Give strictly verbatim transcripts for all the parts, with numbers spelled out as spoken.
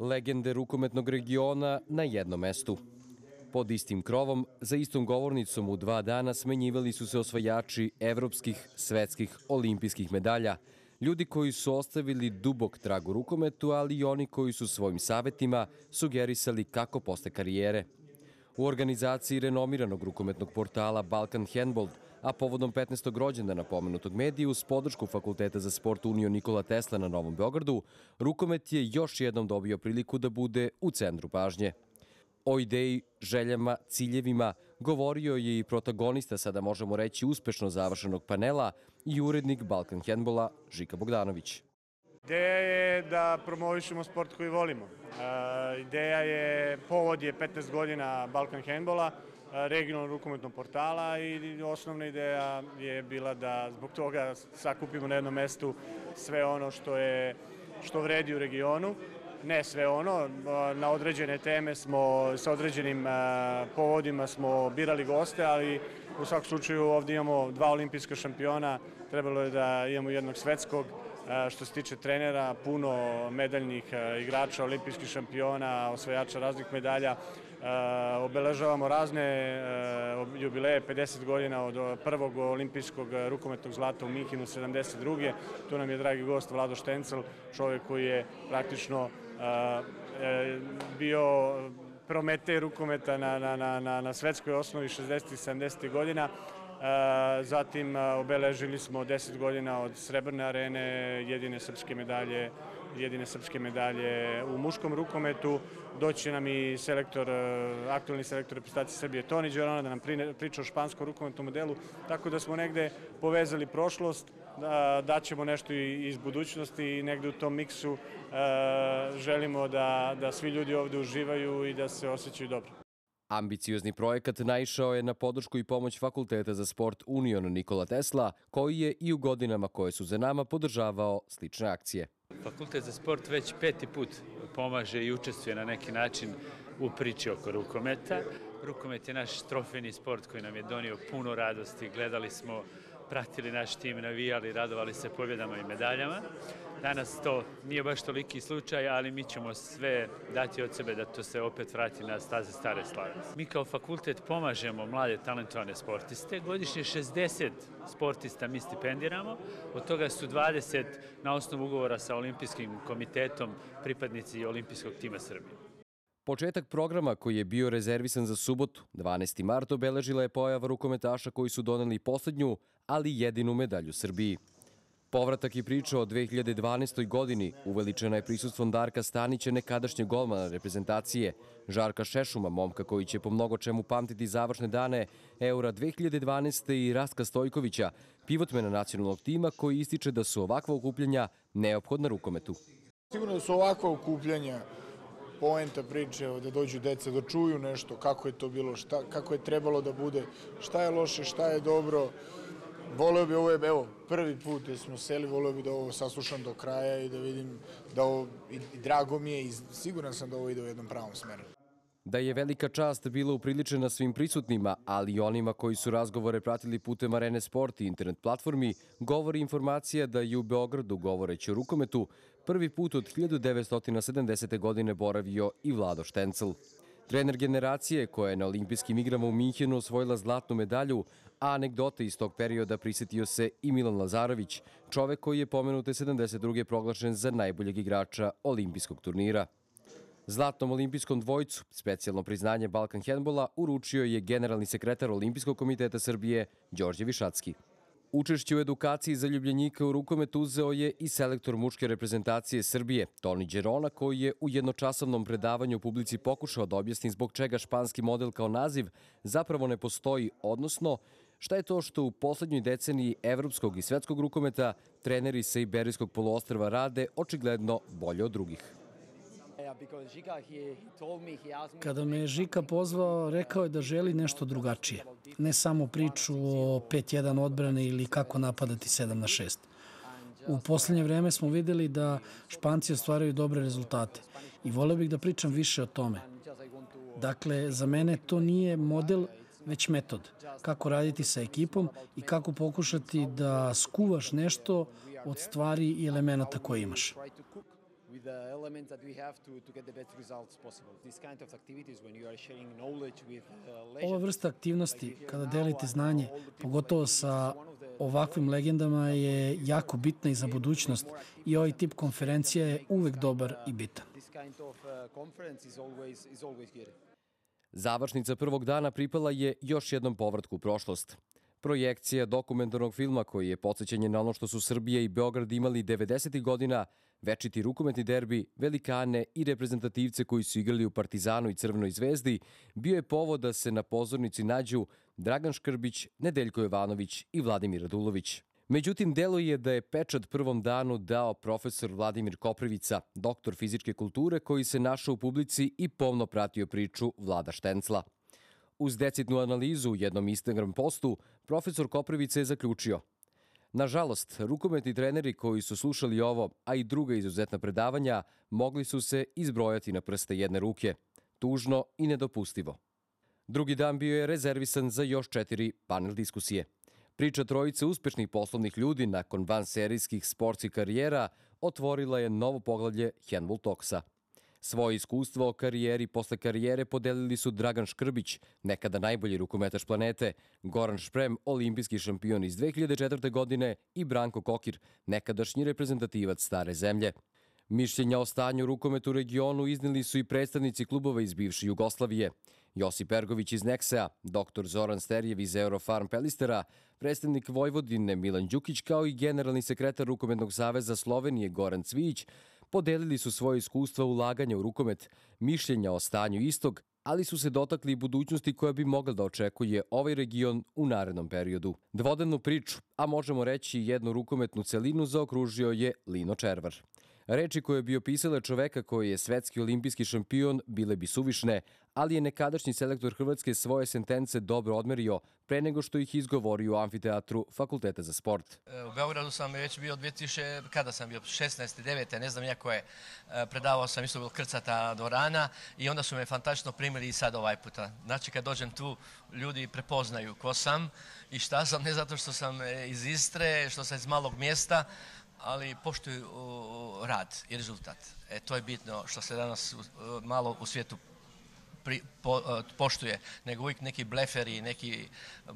Legende rukometnog regiona na jednom mestu. Pod istim krovom, za istom govornicom u dva dana smenjivali su se osvajači evropskih, svetskih, olimpijskih medalja, ljudi koji su ostavili dubok trag u rukometu, ali i oni koji su svojim savetima sugerisali kako posle karijere. U organizaciji renomiranog rukometnog portala Balkan Handball, a povodom petnaestog rođendana pomenutog medija uz podršku Fakulteta za sport Union Nikola Tesla na Novom Beogradu, rukomet je još jednom dobio priliku da bude u centru pažnje. O ideji, željama, ciljevima govorio je i protagonista, sada možemo reći uspešno završenog panela, i urednik Balkan Handballa Žika Bogdanović. Ideja je da promovišemo sport koji volimo. Ideja je, povod je petnaest godina Balkan Handballa, regionalnog rukometnog portala, i osnovna ideja je bila da zbog toga sakupimo na jednom mestu sve ono što je, što vredi u regionu. Ne sve ono, na određene teme smo, sa određenim povodima smo birali goste, ali u svakom slučaju ovdje imamo dva olimpijska šampiona, trebalo je da imamo jednog svetskog. Što se tiče trenera, puno medaljnih igrača, olimpijskih šampiona, osvajača raznih medalja. Obeležavamo razne jubileje, pedeset godina od prvog olimpijskog rukometnog zlata u Minhenu sedamdeset druge. Tu nam je dragi gost Vlado Štencel, čovjek koji je praktično bio Prometej rukometa na, na, na, na svetskoj osnovi šezdesetih i sedamdesetih godina. Zatim obeležili smo deset godina od Srebrne arene, jedine srpske medalje, jedine srpske medalje u muškom rukometu. Doći nam i selektor, aktualni selektor reprezentacije Srbije Toni Đerona da nam priča o španskom rukometnom modelu, tako da smo negde povezali prošlost, daćemo nešto i iz budućnosti i negde u tom miksu želimo da, da svi ljudi ovde uživaju i da se osjećaju dobro. Ambiciozni projekat naišao je na podršku i pomoć Fakulteta za sport Union Nikola Tesla, koji je i u godinama koje su za nama podržavao slične akcije. Fakultet za sport već peti put pomaže i učestvuje na neki način u priči oko rukometa. Rukomet je naš trofejni sport koji nam je donio puno radosti. Gledali smo, pratili naš tim, navijali, radovali se pobjedama i medaljama. Danas to nije baš toliki slučaj, ali mi ćemo sve dati od sebe da to se opet vrati na staze stare slave. Mi kao fakultet pomažemo mlade talentovane sportiste. Godišnje šezdeset sportista mi stipendiramo, od toga su dvadeset na osnovu ugovora sa Olimpijskim komitetom pripadnici Olimpijskog tima Srbije. Početak programa koji je bio rezervisan za subotu, dvanaesti mart, obeležila je pojava rukometaša koji su doneli poslednju, ali jedinu medalju Srbiji. Povratak i priča o dve hiljade dvanaestoj godini uveličena je prisustvom Darka Stanića, nekadašnjeg golmana reprezentacije, Žarka Šešuma, momka koji će po mnogo čemu pamtiti završne dane Eura dve hiljade dvanaeste i Rastka Stojkovića, pivotmena nacionalnog tima, koji ističe da su ovakva okupljanja neophodna rukometu. Sigurno da su ovakva okupljanja poenta priče, da dođu deca, da čuju nešto, kako je to bilo, šta, kako je trebalo da bude, šta je loše, šta je dobro. Voleo bi, ovo je, evo, prvi put da smo seli, voleo bi da ovo saslušam do kraja i da vidim da ovo, i, i drago mi je i siguran sam da ovo ide u jednom pravom smeru. Da je velika čast bila upriličena svim prisutnima, ali i onima koji su razgovore pratili putem Arene Sport i internet platformi, govori informacija da je u Beogradu, govoreći o rukometu, prvi put od hiljadu devetsto sedamdesete. godine boravio i Vlado Štencel. Trener generacije koja je na olimpijskim igrama u Minhenu osvojila zlatnu medalju, a anegdote iz tog perioda prisetio se i Milan Lazarović, čovek koji je pomenute sedamdeset druge proglašen za najboljeg igrača olimpijskog turnira. Zlatnom olimpijskom dvojcu, specijalno priznanje Balkan Handballa, uručio je generalni sekretar Olimpijskog komiteta Srbije Đorđe Višacki. Učešće u edukaciji zaljubljenika u rukomet uzeo je i selektor muške reprezentacije Srbije, Toni Đerona, koji je u jednočasovnom predavanju publici pokušao da objasni zbog čega španski model kao naziv zapravo ne postoji, odnosno šta je to što u poslednjoj deceniji evropskog i svetskog rukometa treneri sa Iberijskog poluostrva rade očigledno bolje od drugih. Kada me je Žika pozvao, rekao je da želi nešto drugačije. Ne samo priču o pet jedan odbrane ili kako napadati sedam na šest. U poslednje vreme smo videli da Španci ostvaraju dobre rezultate i voleo bih da pričam više o tome. Dakle, za mene to nije model, već metod. Kako raditi sa ekipom i kako pokušati da skuvaš nešto od stvari i elemenata koje imaš. with the elements that we have to, to get the best results possible. This kind of activities when you are sharing knowledge with uh, legends. Ova vrsta aktivnosti, kada delite znanje, pogotovo sa ovakvim legendama, je jako bitna i za budućnost i ovaj tip konferencija je uvek dobar i bitan. This kind of uh, conference is always, is always good. Završnica prvog dana pripala je još jednom povratku u prošlost. Projekcija dokumentarnog filma koji je podsjećanje na ono što su Srbija i Beograd imali devedesetih godina, večiti rukometni derbi, velikane i reprezentativce koji su igrali u Partizanu i Crvenoj zvezdi, bio je povod da se na pozornici nađu Dragan Škrbić, Nedeljko Jovanović i Vladimir Radulović. Međutim, deluje da je pečat prvom danu dao profesor Vladimir Koprivica, doktor fizičke kulture koji se našao u publici i pomno pratio priču Vlada Štencla. Uz decidnu analizu u jednom Instagram postu, profesor Koprivica je zaključio: nažalost, rukometni treneri koji su slušali ovo, a i druga izuzetna predavanja, mogli su se izbrojati na prste jedne ruke. Tužno i nedopustivo. Drugi dan bio je rezervisan za još četiri panel diskusije. Priča trojice uspešnih poslovnih ljudi nakon vanserijskih sportskih karijera otvorila je novo poglavlje Handball Talksa. Svoje iskustvo o karijeri posle karijere podelili su Dragan Škrbić, nekada najbolji rukometaš planete, Goran Šprem, olimpijski šampion iz dve hiljade četvrte. godine i Branko Kokir, nekadašnji reprezentativac Stare zemlje. Mišljenja o stanju rukometu u regionu izneli su i predstavnici klubova iz bivše Jugoslavije. Josip Ergović iz Neksea, doktor Zoran Sterjev iz Eurofarm Pelistera, predstavnik Vojvodine Milan Đukić kao i generalni sekretar Rukometnog saveza Slovenije Goran Cvijić podelili su svoje iskustva ulaganja u rukomet, mišljenja o stanju istog, ali su se dotakli i budućnosti koja bi mogla da očekuje ovaj region u narednom periodu. Dvodnevnu priču, a možemo reći jednu rukometnu celinu, zaokružio je Lino Červar. Reči koje bi opisale čoveka koji je svetski olimpijski šampion bile bi suvišne, ali je nekadašnji selektor Hrvatske svoje sentence dobro odmerio pre nego što ih izgovorio u amfiteatru Fakulteta za sport. U Beogradu sam već bio dve tisuće, kada sam bio, šesnaeste, devete, ne znam jako je, predavao sam, isto bilo krcata dvorana i onda su me fantastično primili i sad ovaj puta. Znači kad dođem tu, ljudi prepoznaju ko sam i šta sam, ne zato što sam iz Istre, što sam iz malog mjesta, ali poštuju rad i rezultat. E, to je bitno što se danas malo u svijetu pri, po, poštuje, nego uvijek neki bleferi, neki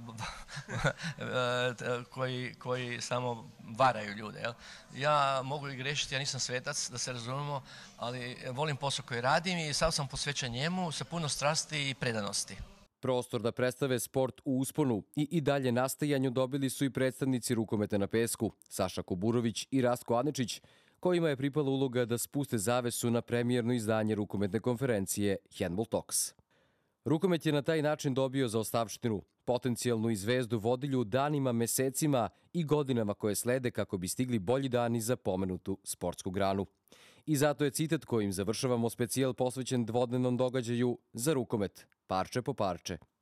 koji, koji samo varaju ljude. Jel? Ja mogu i grešiti, ja nisam svetac, da se razumemo, ali volim posao koji radim i sav sam posvećen njemu sa puno strasti i predanosti. Prostor da predstave sport u usponu i i dalje nastajanju dobili su i predstavnici rukometa na pesku, Saša Kuburović i Rastko Anečić, kojima je pripala uloga da spuste zavesu na premijerno izdanje rukometne konferencije Handball Talks. Rukomet je na taj način dobio zaostavštinu, potencijalnu i zvezdu vodilju danima, mesecima i godinama koje slede kako bi stigli bolji dani za pomenutu sportsku granu. I zato je citat kojim završavamo specijal posvećen dvodnevnom događaju za rukomet, parče po parče.